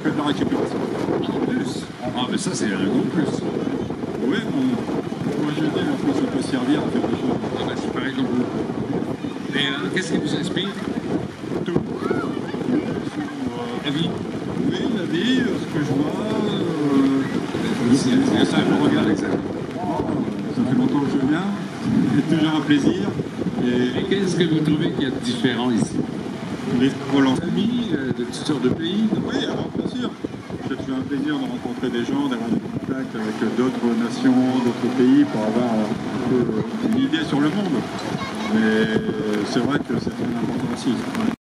que de la récupération. En plus. Ah, mais ça, c'est un gros plus. Oui, moi je dis, en plus, ça peut servir à faire des choses. Ah, bah, c'est pareil comme vous. Et qu'est-ce qui vous inspire? Tout. La vie? Oui, la vie, ce que je vois. C'est ça, je regarde exactement. Ça fait longtemps que je viens. C'est toujours un plaisir. Et qu'est-ce que vous trouvez qu'il y a de différent ici? Les Roland. Famille, de toutes sortes de pays? Oui, alors bien sûr. C'est toujours un plaisir de rencontrer des gens, d'avoir des contacts avec d'autres nations, d'autres pays pour avoir un peu une idée sur le monde. Mais c'est vrai que c'est très important aussi.